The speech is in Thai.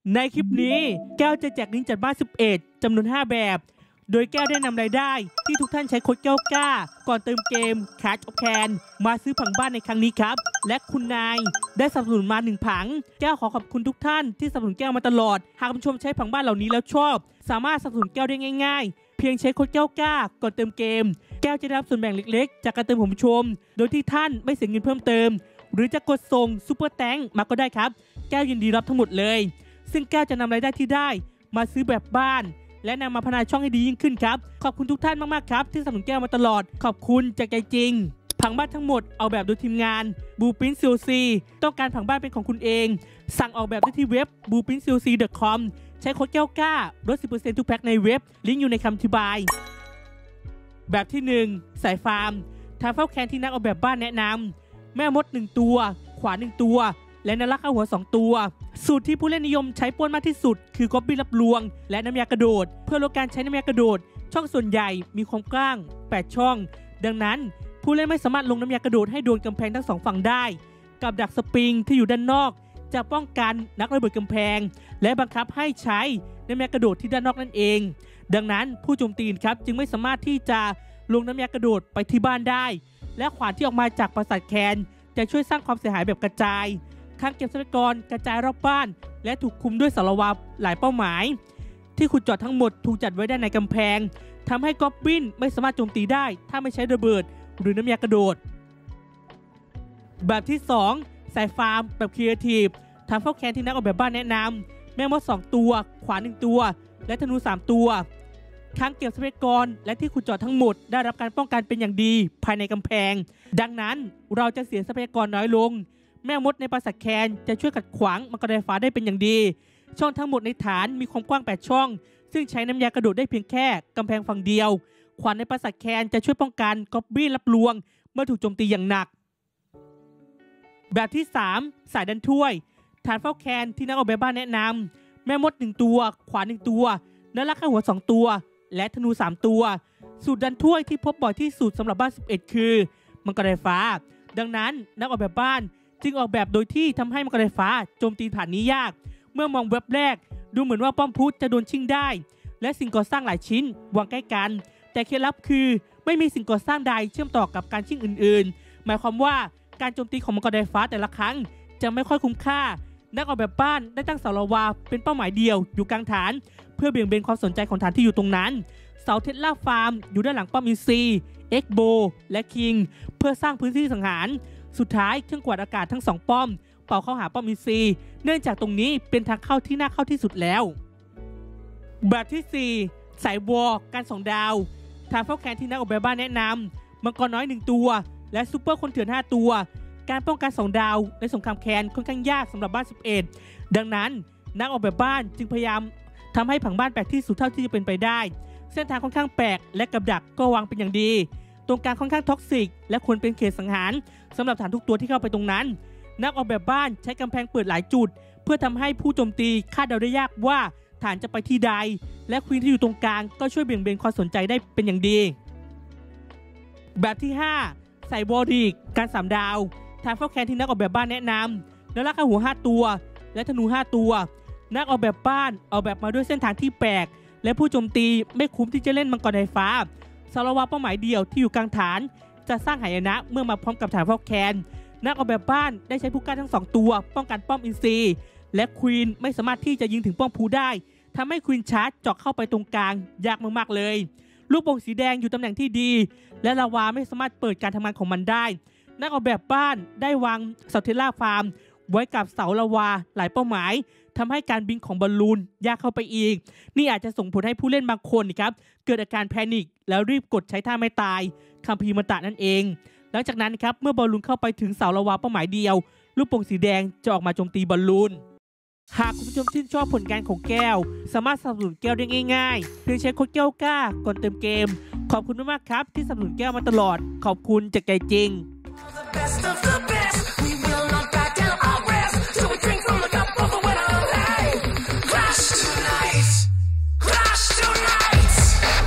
ในคลิปนี้แก้วจะแจกลิงก์จัดบ้าน11จำนวน5แบบโดยแก้วได้นำรายได้ที่ทุกท่านใช้โค้ดแก้วกล้าก่อนเติมเกม Clash of Clans มาซื้อผังบ้านในครั้งนี้ครับและคุณนายได้สนับสนุนมา1ผังแก้วขอขอบคุณทุกท่านที่สนับสนุนแก้วมาตลอดหากคุณผู้ชมใช้ผังบ้านเหล่านี้แล้วชอบสามารถสนับสนุนแก้วได้ง่ายๆเพียงใช้โค้ดแก้วกล้าก่อนเติมเกมแก้วจะได้รับส่วนแบ่งเล็กๆจากการเติมของผู้ชมโดยที่ท่านไม่เสียเงินเพิ่มเติมหรือจะกดส่งซุปเปอร์แตงมาก็ได้ครับแก้วยินดีรับทั้งหมดเลยซึ่งแก้วจะนำรายได้ที่ได้มาซื้อแบบบ้านและนำมาพัฒนาช่องให้ดียิ่งขึ้นครับขอบคุณทุกท่านมากๆครับที่สนับสนุนแก้วมาตลอดขอบคุณจากใจจริงผังบ้านทั้งหมดออกแบบโดยทีมงาน Blueprint COC ต้องการผังบ้านเป็นของคุณเองสั่งออกแบบได้ที่เว็บ blueprintcoc.com ใช้โค้ดแก้วกล้าลด 10% ทุกแพ็คในเว็บลิงก์อยู่ในคำอธิบายแบบที่1สายฟาร์มทางเฝ้าแคนที่นักออกแบบบ้านแนะนำแม่มด1ตัวขวาน1ตัวและนรักข้าหัว2ตัวสูตรที่ผู้เล่นนิยมใช้ป้วนมากที่สุดคือก๊อบบี้รับลวงและน้ำยากระโดดเพื่อลดการใช้น้ำยากระโดดช่องส่วนใหญ่มีความกว้าง8ช่องดังนั้นผู้เล่นไม่สามารถลงน้ำยากระโดดให้โดนกำแพงทั้ง2ฝั่งได้กับดักสปริงที่อยู่ด้านนอกจะป้องกันนักระเบิดกำแพงและบังคับให้ใช้น้ำยากระโดดที่ด้านนอกนั่นเองดังนั้นผู้โจมตีครับจึงไม่สามารถที่จะลงน้ำยากระโดดไปที่บ้านได้และขวานที่ออกมาจากปราสาทแคนจะช่วยสร้างความเสียหายแบบกระจายข้างเก็บทรัพยากรกระจายรอบบ้านและถูกคุมด้วยสารวัตรหลายเป้าหมายที่ขุดเจาะทั้งหมดถูกจัดไว้ด้านในกำแพงทำให้กอบบินไม่สามารถโจมตีได้ถ้าไม่ใช้ระเบิดหรือน้ำยากระโดดแบบที่2สายฟาร์มแบบครีเอทีฟทำเฝ้าแคนที่นักออกแบบบ้านแนะนำแม่มด2ตัวขวาน1ตัวและธนู3ตัวข้างเก็บทรัพยากรและที่ขุดเจาะทั้งหมดได้รับการป้องกันเป็นอย่างดีภายในกำแพงดังนั้นเราจะเสียทรัพยากรน้อยลงแม่มดในปราสาทแคนจะช่วยขัดขวางมังกรไฟฟ้าได้เป็นอย่างดีช่องทั้งหมดในฐานมีความกว้าง8ช่องซึ่งใช้น้ำยากระโดดได้เพียงแค่กำแพงฝั่งเดียวขวานในปราสาทแคนจะช่วยป้องกันก๊อบบี้รับลวงเมื่อถูกโจมตีอย่างหนักแบบที่3สายดันถ้วยฐานเฝ้าแคนที่นักออกแบบบ้านแนะนำแม่มด1ตัวขวาน1ตัวนรักข้าหัว2ตัวและธนู3ตัวสูตรดันถ้วยที่พบบ่อยที่สุดสำหรับบ้าน11คือมังกรไฟฟ้าดังนั้นนักออกแบบบ้านจึงออกแบบโดยที่ทำให้มังกรไฟฟ้าโจมตีฐานนี้ยากเมื่อมองเว็บแรกดูเหมือนว่าป้อมพุทธจะโดนชิงได้และสิ่งก่อสร้างหลายชิ้นวางใกล้กันแต่เคล็ดลับคือไม่มีสิ่งก่อสร้างใดเชื่อมต่อกับการชิงอื่นๆหมายความว่าการโจมตีของมังกรไฟฟ้าแต่ละครั้งจะไม่ค่อยคุ้มค่านักออกแบบบ้านได้ตั้งเสาลาวาเป็นเป้าหมายเดียวอยู่กลางฐานเพื่อเบี่ยงเบนความสนใจของฐานที่อยู่ตรงนั้นเสาเทสลาฟาร์มอยู่ด้านหลังป้อมอินซีเอ็กโบและคิงเพื่อสร้างพื้นที่สังหารสุดท้ายเครื่องกวาดอากาศทั้ง2ป้อมเป่าเข้าหาป้อมอินซีเนื่องจากตรงนี้เป็นทางเข้าที่น่าเข้าที่สุดแล้วแบบที่4สายวอลการ2ดาวฐานเฝ้าแคนที่นักออกแบบบ้านแนะนำมังกรน้อย1ตัวและซูเปอร์คนเถื่อน5ตัวการป้องกัน2ดาวในสงครามแคนค่อนข้างยากสำหรับบ้าน11ดังนั้นนักออกแบบบ้านจึงพยายามทำให้ผังบ้านแปลกที่สุดเท่าที่จะเป็นไปได้เส้นทางค่อนข้างแปลกและกับดักก็วางเป็นอย่างดีตรงกลางค่อนข้างท็อกซิกและควรเป็นเขตสังหารสำหรับฐานทุกตัวที่เข้าไปตรงนั้นนักออกแบบบ้านใช้กำแพงเปิดหลายจุดเพื่อทำให้ผู้โจมตีคาดเดาได้ยากว่าฐานจะไปที่ใดและควีนที่อยู่ตรงกลางก็ช่วยเบี่ยงเบนความสนใจได้เป็นอย่างดีแบบที่5ใส่วอลดิกการ3ดาวฐานเฝ้าแคนที่นักออกแบบบ้านแนะนำและลักข้าหัว5ตัวและธนู5ตัวนักออกแบบบ้านออกแบบมาด้วยเส้นทางที่แปลกและผู้โจมตีไม่คุ้มที่จะเล่นมังกรไฟฟ้าสารวัตรเป้าหมายเดียวที่อยู่กลางฐานจะสร้างหายนะเมื่อมาพร้อมกับฐานเฝ้าแคนนักออกแบบบ้านได้ใช้ผู้กล้าทั้ง2ตัวป้องกันป้อมอินซีและควีนไม่สามารถที่จะยิงถึงป้อมพูได้ทำให้ควีนชาร์จเจาะเข้าไปตรงกลางยากมากๆเลยลูกโป่งสีแดงอยู่ตำแหน่งที่ดีและลาวาไม่สามารถเปิดการทำงานของมันได้นักออกแบบบ้านได้วางเสาเทสลาฟาร์มไว้กับเสาลาวาหลายเป้าหมายทำให้การบินของบอลลูนยากเข้าไปอีกนี่อาจจะส่งผลให้ผู้เล่นบางคนครับเกิดอาการแพนิคแล้วรีบกดใช้ท่าไม่ตายคัมภีร์มตะนั่นเองหลังจากนั้นครับเมื่อบอลลูนเข้าไปถึงเสาลาวาเป้าหมายเดียวลูกโป่งสีแดงจะออกมาโจมตีบอลลูนหากคุณผู้ชมชื่นชอบผลงานของแก้วสามารถสนับสนุนแก้วได้ง่ายๆเพียงใช้โค้ดแก้วกล้าก่อนเติมเกมขอบคุณมากๆครับที่สนับสนุนแก้วมาตลอดขอบคุณจากใจจริง